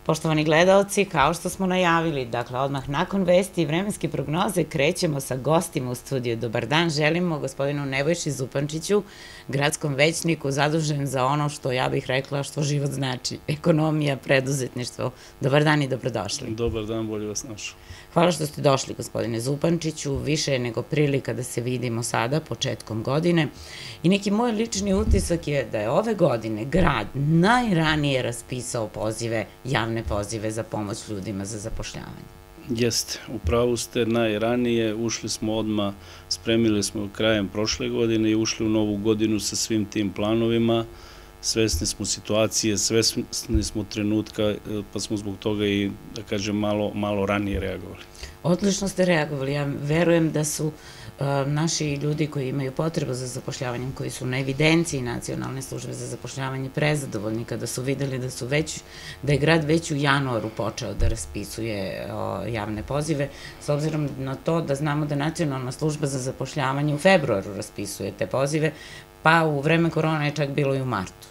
Poštovani gledaoci, kao što smo najavili, dakle, odmah nakon vesti i vremenske prognoze krećemo sa gostima u studiju. Dobar dan, želimo gospodinu Nebojši Zupančiću, gradskom većniku zadužen za ono što ja bih rekla što život znači, ekonomija, preduzetništvo. Dobar dan i dobrodošli. Dobar dan, bolje vas našao. Hvala što ste došli, gospodine Zupančiću. Više je nego prilika da se vidimo sada, početkom godine. I neki moj lični utisak je da je ove godine grad najranije raspisao pozive, javne pozive za pomoć ljudima za zapošljavanje. Jeste, upravo ste, najranije, ušli smo odmah, spremili smo krajem prošle godine i ušli u novu godinu sa svim tim planovima. Svesni smo situacije, svesni smo trenutka, pa smo zbog toga i, da kažem, malo ranije reagovali. Odlično ste reagovali. Ja verujem da su naši ljudi koji imaju potrebu za zapošljavanjem, koji su na evidenciji Nacionalne službe za zapošljavanje prezadovoljni kada su videli da je grad već u januaru počeo da raspisuje javne pozive, s obzirom na to da znamo da Nacionalna služba za zapošljavanje u februaru raspisuje te pozive, pa u vreme korona je čak bilo i u martu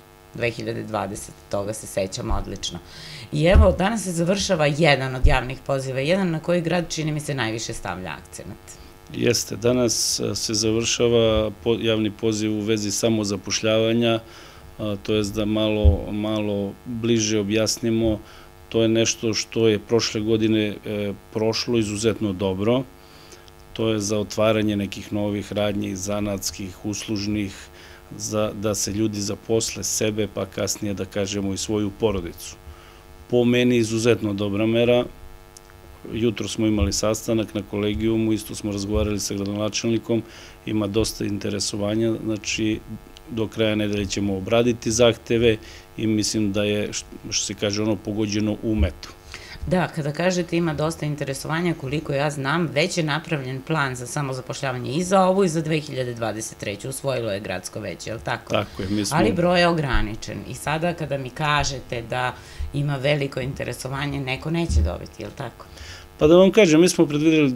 2020. Toga se sećamo odlično. I evo, danas se završava jedan od javnih poziva, jedan na koji grad, čini mi se, najviše stavlja akcenat. Jeste, danas se završava javni poziv u vezi samozapošljavanja, to je da malo bliže objasnimo. To je nešto što je prošle godine prošlo izuzetno dobro. To je za otvaranje nekih novih radnji, zanatskih, uslužnih, da se ljudi zaposle sebe, pa kasnije, da kažemo, i svoju porodicu. Po meni izuzetno dobra mera. Jutro smo imali sastanak na kolegijumu, isto smo razgovarali sa gradonačelnikom, ima dosta interesovanja, znači do kraja nedelje ćemo obraditi zahteve i mislim da je, što se kaže, ono pogođeno u metu. Da, kada kažete ima dosta interesovanja, koliko ja znam, već je napravljen plan za samozapošljavanje i za ovu i za 2023. Usvojilo je gradsko veće, je li tako? Tako je, mi smo... Ali broj je ograničen i sada kada mi kažete da ima veliko interesovanje, neko neće dobiti, je li tako? Pa da vam kažem, mi smo predvideli,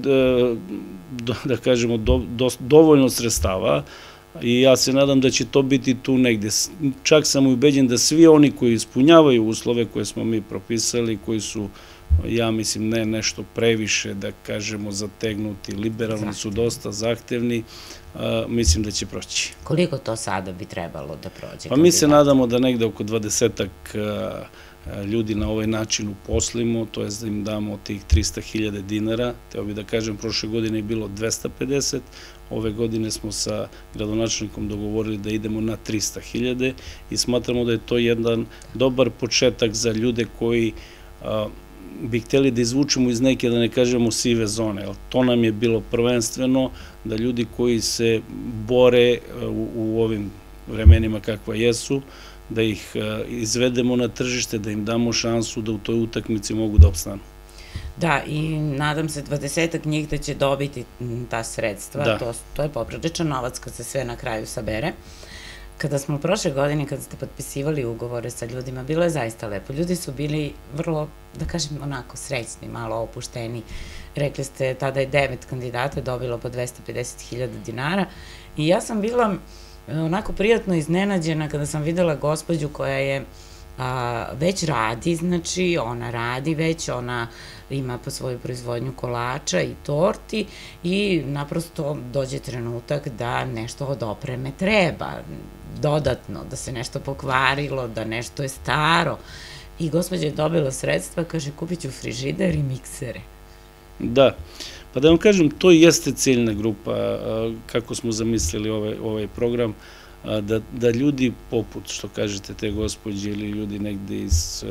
da kažemo, dovoljno sredstava i ja se nadam da će to biti tu negde. Čak sam ubeđen da svi oni koji ispunjavaju uslove koje smo mi propisali, koji su, ja mislim, ne nešto previše, da kažemo, zategnuti, liberalni su dosta zahtevni, mislim da će proći. Koliko to sada bi trebalo da prođe? Pa mi se nadamo da negde oko 20-ak ljudi na ovaj način uposlimo, to je da im damo tih 300.000 dinara. Teo bih da kažem, prošle godine je bilo 250, ove godine smo sa gradonačelnikom dogovorili da idemo na 300.000 i smatramo da je to jedan dobar početak za ljude koji bi hteli da izvučemo iz neke, da ne kažemo, sive zone. To nam je bilo prvenstveno, da ljudi koji se bore u ovim vremenima kakva jesu, da ih izvedemo na tržište, da im damo šansu da u toj utakmici mogu da opstanu. Da, i nadam se 20-ak njih da će dobiti ta sredstva, to je popriličan novac kad se sve na kraju sabere. Kada smo prošle godine, kada ste potpisivali ugovore sa ljudima, bilo je zaista lepo. Ljudi su bili vrlo, da kažem, onako srećni, malo opušteni. Rekli ste, tada je 9 kandidata dobilo po 250.000 dinara i ja sam bila onako prijatno iznenađena kada sam videla gospođu koja je već radi, znači ona radi već, ona ima po svoju proizvodnju kolača i torti i naprosto dođe trenutak da nešto od opreme treba dodatno, da se nešto pokvarilo, da nešto je staro i gospođa je dobila sredstva, kaže kupit ću frižider i miksere. Da, pa da vam kažem, to jeste ciljna grupa, kako smo zamislili ovaj program, da ljudi poput, što kažete, te gospođe ili ljudi negde iz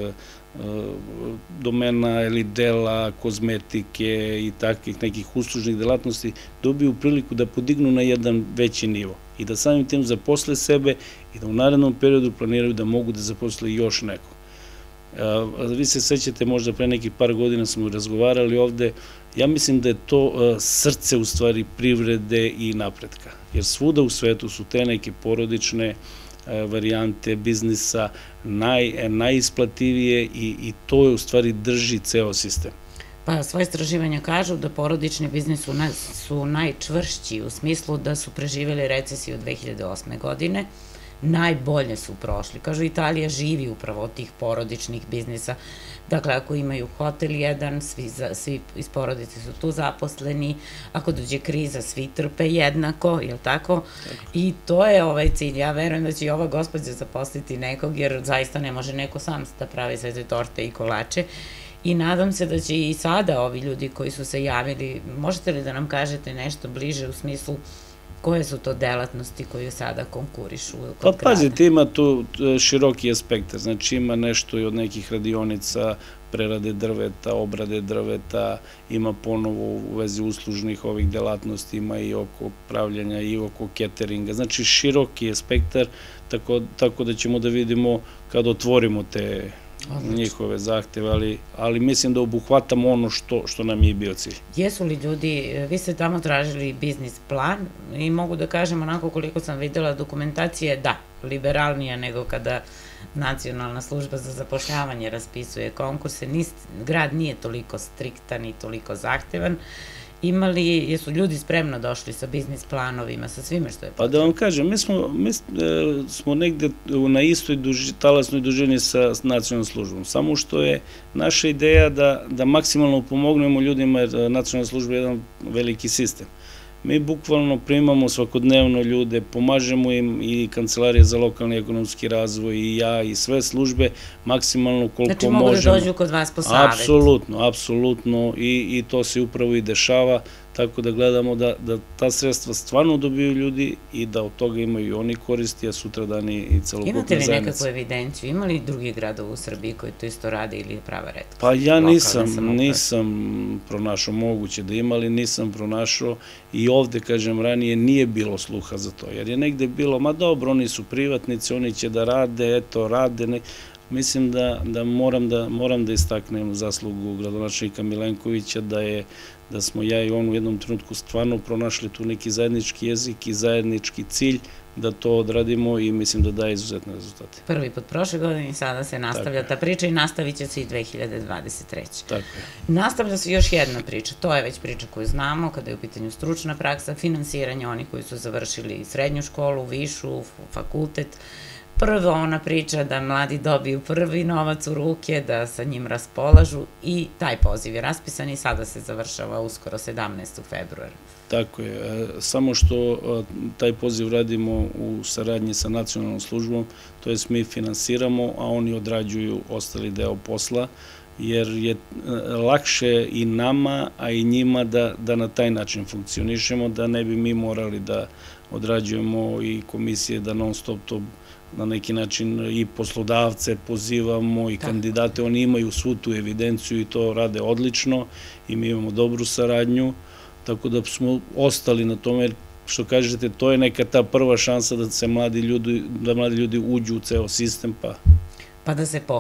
domena ili dela, kozmetike i takvih nekih uslužnih delatnosti dobiju priliku da podignu na jedan veći nivo i da samim tim zaposle sebe i da u narednom periodu planiraju da mogu da zaposle još nekog. Vi se sećate, možda pre nekih par godina smo razgovarali ovde, ja mislim da je to srce u stvari privrede i napretka, jer svuda u svetu su te neke porodične varijante biznisa najisplativije i to je u stvari drži ceo sistem. Pa svoje istraživanja kažu da porodični biznis su najčvršći u smislu da su preživjeli recesiju 2008. godine, najbolje su prošli. Kažu, Italija živi upravo od tih porodičnih biznisa. Dakle, ako imaju hotel jedan, svi iz porodice su tu zaposleni, ako dođe kriza, svi trpe jednako, je li tako? I to je ovaj cilj. Ja verujem da će i ova gospođa zaposliti nekog, jer zaista ne može neko sam da pravi sve te torte i kolače. I nadam se da će i sada ovi ljudi koji su se javili, možete li da nam kažete nešto bliže u smislu koje su to delatnosti koje sada konkurišu kod grada? Pa pazite, ima tu široki spektar, znači ima nešto i od nekih radionica, prerade drveta, obrade drveta, ima ponovo u vezi uslužnih ovih delatnosti, ima i oko pravljanja i oko cateringa, znači široki je spektar, tako da ćemo da vidimo kad otvorimo te njihove zahteve, ali mislim da obuhvatamo ono što nam je bio cilj. Jesu li ljudi, vi ste tamo tražili biznis plan i mogu da kažem onako koliko sam videla dokumentacije, da, liberalnija nego kada Nacionalna služba za zapošljavanje raspisuje konkurse, grad nije toliko striktan i toliko zahtevan. Jesu ljudi spremno došli sa biznis planovima, sa svime što je potrebno? Pa da vam kažem, mi smo negde na istoj talasnoj dužini sa nacionalnom službom, samo što je naša ideja da maksimalno pomognemo ljudima, jer nacionalna služba je jedan veliki sistem. Mi bukvalno primamo svakodnevno ljude, pomažemo im i Kancelarija za lokalni ekonomski razvoj i ja i sve službe maksimalno koliko možemo. Znači mogu da dođu kod vas po savjet? Apsolutno i to se upravo i dešava, tako da gledamo da ta sredstva stvarno dobiju ljudi i da od toga imaju i oni koristi, a sutra dani i celokupna zajednica. Imate li nekakvu evidenciju? Ima li drugih gradova u Srbiji koji to isto rade ili je prava redkost? Pa ja nisam pronašao, moguće da ima, ali nisam pronašao i ovde, kažem, ranije nije bilo sluha za to, jer je negde bilo, ma dobro, oni su privatnici, oni će da rade, eto, rade, mislim da moram da istaknem zaslugu gradonačelnika Milenkovića, da smo ja i on u jednom trenutku stvarno pronašli tu neki zajednički jezik i zajednički cilj da to odradimo i mislim da daje izuzetne rezultate. Prvi put prošle godine i sada se nastavlja ta priča i nastavit će se i 2023. Tako je. Nastavlja se još jedna priča, to je već priča koju znamo kada je u pitanju stručna praksa, finansiranje onih koji su završili srednju školu, višu, fakultet. Prvo ona priča da mladi dobiju prvi novac u ruke, da sa njim raspolažu i taj poziv je raspisan i sada se završava uskoro 17. februara. Tako je, samo što taj poziv radimo u saradnji sa nacionalnom službom, to jest mi finansiramo, a oni odrađuju ostali deo posla, jer je lakše i nama, a i njima da na taj način funkcionišemo, da ne bi mi morali da odrađujemo i komisije da non stop to na neki način i poslodavce pozivamo i kandidate, oni imaju svu tu evidenciju i to rade odlično i mi imamo dobru saradnju, tako da smo ostali na tome, jer što kažete, to je neka ta prva šansa da mladi ljudi uđu u ceo sistem, pa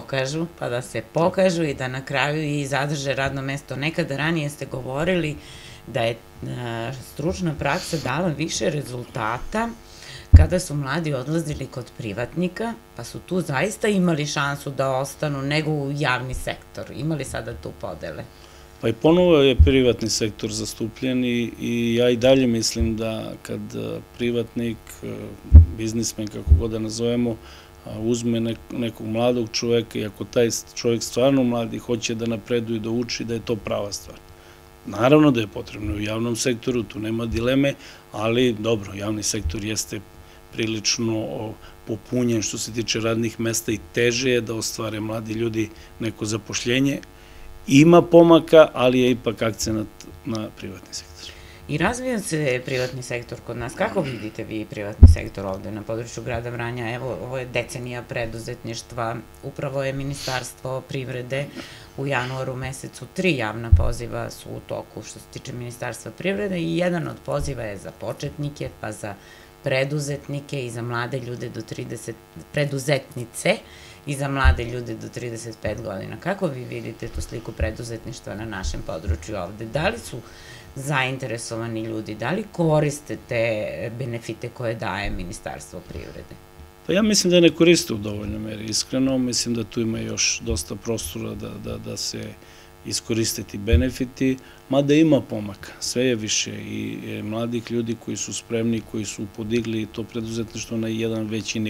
da se pokažu i da na kraju i zadrže radno mesto. Nekada ranije ste govorili da je stručna praksa dala više rezultata kada su mladi odlazili kod privatnika, pa su tu zaista imali šansu da ostanu nego u javni sektor. Imali sada tu podele? Pa i ponovo je privatni sektor zastupljen i ja i dalje mislim da kad privatnik, biznismen, kako god da nazovemo, uzme nekog mladog čoveka i ako taj čovek stvarno mladi hoće da napreduje i da uči, da je to prava stvar. Naravno da je potrebno u javnom sektoru, tu nema dileme, ali dobro, javni sektor jeste prilično popunjen što se tiče radnih mesta i teže je da ostvare mladi ljudi neko zapošljenje. Ima pomaka, ali je ipak akcenat na privatni sektor. I razvija se privatni sektor kod nas. Kako vidite vi privatni sektor ovde na području grada Vranja? Evo, ovo je decenija preduzetništva. Upravo je Ministarstvo privrede u januaru mesecu 3 javna poziva su u toku što se tiče Ministarstva privrede i jedan od poziva je za početnike, pa za preduzetnike i za mlade ljude do 30, preduzetnice i za mlade ljude do 35 godina. Kako vi vidite tu sliku preduzetništva na našem području ovde? Da li su zainteresovani ljudi, da li koriste te benefite koje daje Ministarstvo privrede? Pa ja mislim da ne koriste u dovoljnoj meri, iskreno. Mislim da tu ima još dosta prostora da se iskoriste ti benefiti, mada ima pomaka. Sve je više i mladih ljudi koji su spremni, koji su podigli to preduzetništvo na jedan veći nivo.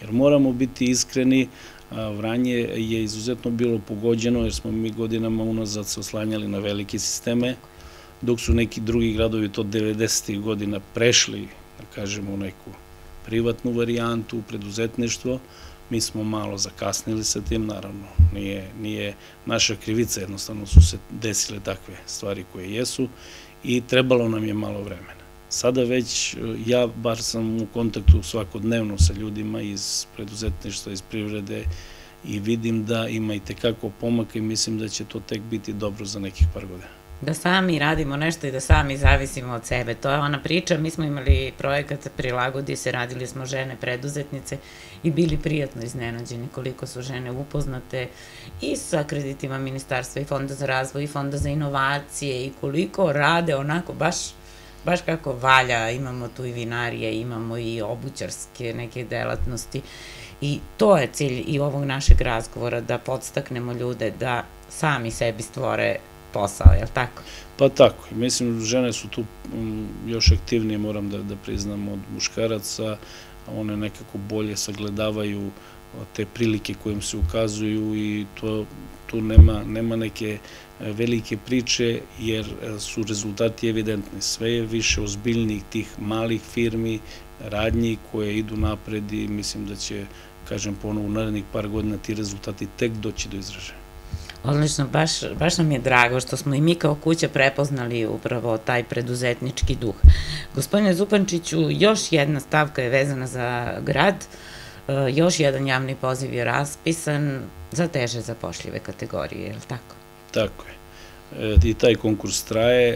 Jer moramo biti iskreni, Vranje je izuzetno bilo pogođeno jer smo mi godinama unazad se oslanjali na velike sisteme, dok su neki drugi gradovi to 90. godina prešli, da kažemo, u neku privatnu varijantu, preduzetništvo. Mi smo malo zakasnili sa tim, naravno, nije naša krivica, jednostavno su se desile takve stvari koje jesu i trebalo nam je malo vremena. Sada već, ja bar sam u kontaktu svakodnevno sa ljudima iz preduzetništva, iz privrede i vidim da ima i tekako pomaka i mislim da će to tek biti dobro za nekih par godina. Da sami radimo nešto i da sami zavisimo od sebe. To je ona priča, mi smo imali projekat Prilagodi se, radili smo žene preduzetnice i bili prijatno iznenađeni koliko su žene upoznate i sa kreditima Ministarstva i Fonda za razvoj i Fonda za inovacije i koliko rade onako baš kako valja. Imamo tu i vinarije, imamo i obućarske neke delatnosti i to je cilj i ovog našeg razgovora, da podstaknemo ljude da sami sebi stvore posao, je li tako? Pa tako, mislim, žene su tu još aktivnije, moram da priznam, od muškaraca, one nekako bolje sagledavaju te prilike koje im se ukazuju i tu nema neke velike priče, jer su rezultati evidentni. Sve je više ozbiljnih tih malih firmi, radnji koje idu napred i mislim da će, kažem ponovo, u narednih par godina ti rezultati tek doći do izražaja. Odlično, baš nam je drago što smo i mi kao kuća prepoznali upravo taj preduzetnički duh. Gospodine Zupančiću, još jedna stavka je vezana za grad, još jedan javni poziv je raspisan za teže zapošljive kategorije, je li tako? Tako je. I taj konkurs traje,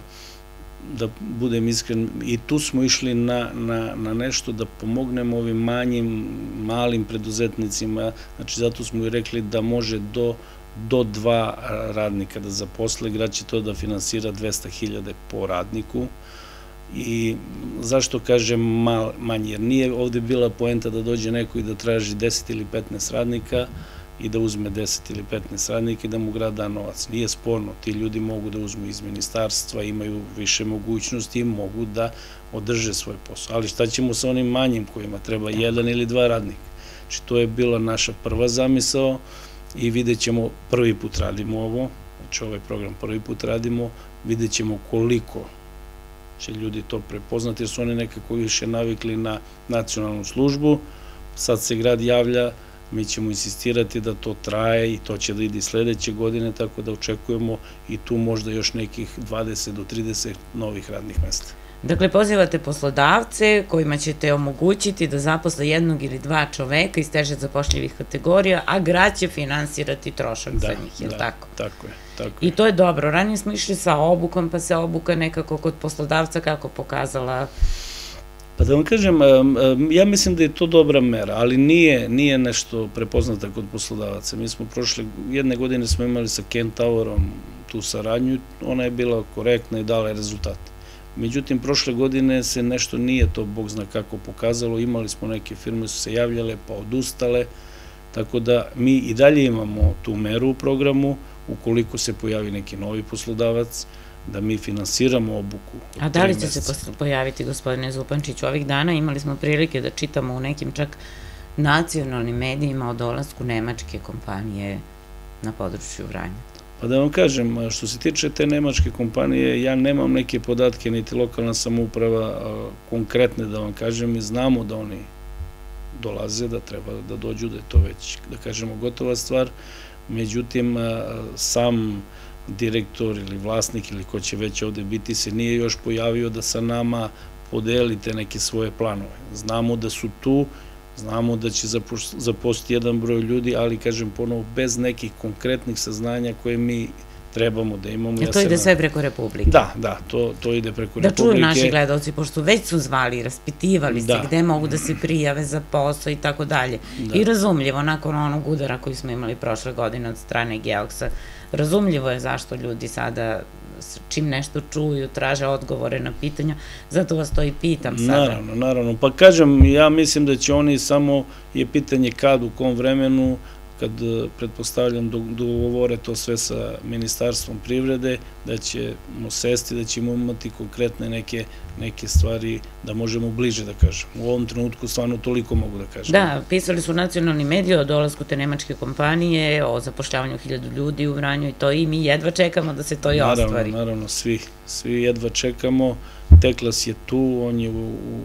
da budem iskren, i tu smo išli na nešto da pomognemo ovim malim preduzetnicima, znači zato smo i rekli da može do 2 radnika da zaposle, grad će to da finansira 200.000 po radniku. I zašto kažem manje? Jer nije ovde bila poenta da dođe neko i da traži 10 ili 15 radnika i da uzme 10 ili 15 radnika i da mu grad da novac. Nije sporno, ti ljudi mogu da uzmu iz ministarstva, imaju više mogućnosti i mogu da održe svoj posao. Ali šta ćemo sa onim manjim kojima treba 1 ili 2 radnika? Znači, to je bila naša prva zamisao i vidjet ćemo, prvi put radimo ovo, znači ovaj program prvi put radimo, vidjet ćemo koliko će ljudi to prepoznati, jer su oni nekako više navikli na nacionalnu službu. Sad se grad javlja, mi ćemo insistirati da to traje i to će da ide sledeće godine, tako da očekujemo i tu možda još nekih 20 do 30 novih radnih mesta. Dakle, pozivate poslodavce kojima ćete omogućiti da zaposle 1 ili 2 čoveka iz teže zapošljivih kategorija, a grad će finansirati trošak za njih, je li tako? Tako je. I to je dobro. Ranije smo išli sa obukom, pa se obuka nekako kod poslodavca kako pokazala? Pa da vam kažem, ja mislim da je to dobra mera, ali nije nešto prepoznata kod poslodavaca. Mi smo jedne godine smo imali sa Kentaurom tu saradnju, ona je bila korektna i dala je rezultate. Međutim, prošle godine se nešto nije to, Bog zna kako, pokazalo. Imali smo neke firme su se javljale pa odustale, tako da mi i dalje imamo tu meru u programu, ukoliko se pojavi neki novi poslodavac, da mi finansiramo obuku. A da li će se pojaviti, gospodine Zupančiću? Ovih dana imali smo prilike da čitamo u nekim čak nacionalnim medijima o dolasku nemačke kompanije na području Vranja. Pa da vam kažem, što se tiče te nemačke kompanije, ja nemam neke podatke, niti lokalna samouprava konkretne da vam kažem, i znamo da oni dolaze, da treba da dođu, da je to već, da kažemo, gotova stvar. Međutim, sam direktor ili vlasnik ili ko će već ovde biti se nije još pojavio da sa nama podelite neke svoje planove. Znamo da su tu, znamo da će zaposliti jedan broj ljudi, ali, kažem ponovo, bez nekih konkretnih saznanja koje mi trebamo da imamo. To ide sve preko Republike? Da, to ide preko Republike. Da čuju naši gledalci, pošto već su zvali, raspitivali se gde mogu da se prijave za posao i tako dalje. I razumljivo, nakon onog udara koji smo imali prošle godine od strane Geoksa, razumljivo je zašto ljudi sada, čim nešto čuju, traže odgovore na pitanja, zato vas to i pitam sada. Naravno. Pa kažem, ja mislim da će oni, samo je pitanje kad, u kom vremenu, kad pretpostavljam dogovore to sve sa Ministarstvom privrede, da ćemo sesti, da ćemo imati konkretne neke stvari da možemo bliže da kažem. U ovom trenutku stvarno toliko mogu da kažem. Da, pisali su nacionalni mediji o dolasku te nemačke kompanije, o zapošljavanju 1000 ljudi u Vranju i to, i mi jedva čekamo da se to i ostvari. Naravno, svi jedva čekamo. Teklas je tu, on je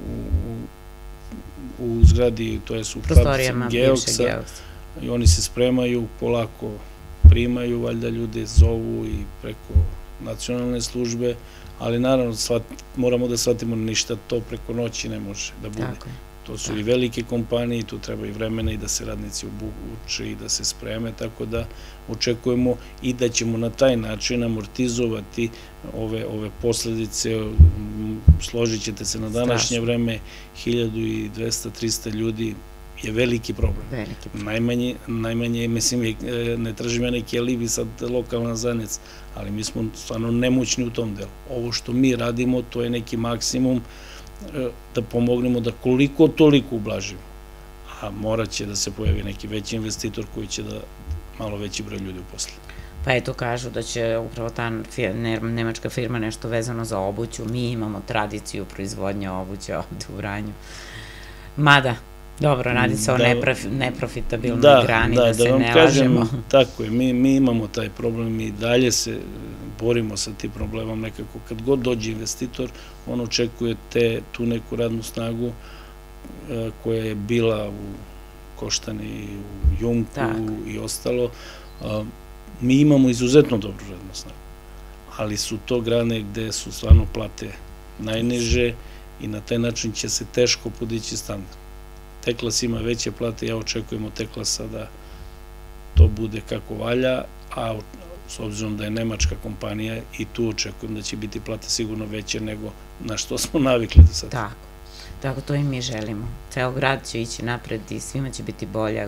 u zgradi, to je u fabrici Geoksa, i oni se spremaju, polako primaju, valjda ljude zovu i preko nacionalne službe, ali naravno moramo da shvatimo ništa to preko noći ne može da bude. To su i velike kompanije i tu treba i vremena i da se radnici obuče i da se spreme, tako da očekujemo i da ćemo na taj način amortizovati posledice. Složit ćete se, na današnje vreme 1200-300 ljudi je veliki problem. Najmanje, mislim, ne tražim ja neki alibi sad lokalna zajednica, ali mi smo stvarno nemoćni u tom delu. Ovo što mi radimo, to je neki maksimum da pomognemo da koliko toliko ublažimo, a morat će da se pojavi neki veći investitor koji će da malo veći broj ljudi uposli. Pa eto, kažu da će upravo ta nemačka firma nešto vezano za obuću. Mi imamo tradiciju proizvodnje obuće ovde u Vranju. Mada, dobro, radi se o neprofitabilnoj grani, da se ne lažemo. Tako je, mi imamo taj problem i dalje se borimo sa tim problemom. Nekako kad god dođe investitor, on očekuje tu neku radnu snagu koja je bila u Koštani, u Jumku i ostalo. Mi imamo izuzetno dobru radnu snagu, ali su to grane gde su stvarno plate najniže i na taj način će se teško podići standard. Teklas ima veće plate, ja očekujem od Teklasa da to bude kako valja, a s obzirom da je nemačka kompanija i tu očekujem da će biti plate sigurno veće nego na što smo navikli do sada. Tako to i mi želimo. Ceo grad će ići napred i svima će biti bolje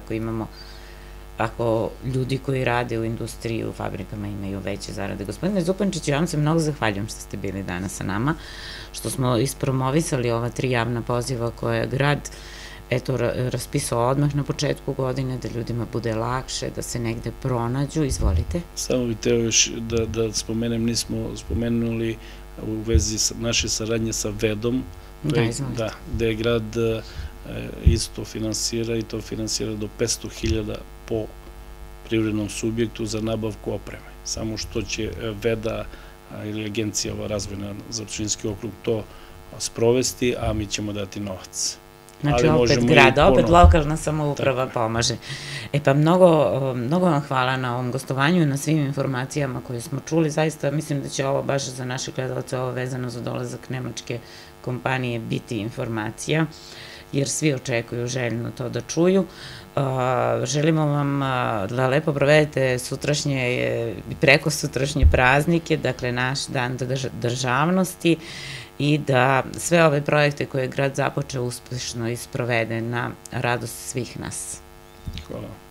ako ljudi koji rade u industriji, u fabrikama imaju veće zarade. Gospodine Zupančiću, ja vam se mnogo zahvaljujem što ste bili danas sa nama, što smo ispromovisali ova 3 javna poziva koje je grad raspisao odmah na početku godine, da ljudima bude lakše, da se negde pronađu. Izvolite. Samo bih teo još da spomenem, nismo spomenuli u vezi naše saradnje sa VED-om, gde je grad isto finansira i to finansira do 500.000 po privrednom subjektu za nabavku opreme. Samo što će VED-a ili Agencija razvojna za Pčinjski okrug to sprovesti, a mi ćemo dati novac. Znači opet grad, opet lokalna samouprava pomaže. Pa mnogo vam hvala na ovom gostovanju i na svim informacijama koje smo čuli. Zaista mislim da će ovo baš za naše gledalce, ovo vezano za dolazak nemačke kompanije, biti informacija, jer svi očekuju željno to da čuju. Želimo vam da lepo provedete sutrašnje i preko sutrašnje praznike, dakle naš dan državnosti, i da sve ove projekte koje je grad započeo uspešno isprovede na radost svih nas. Hvala.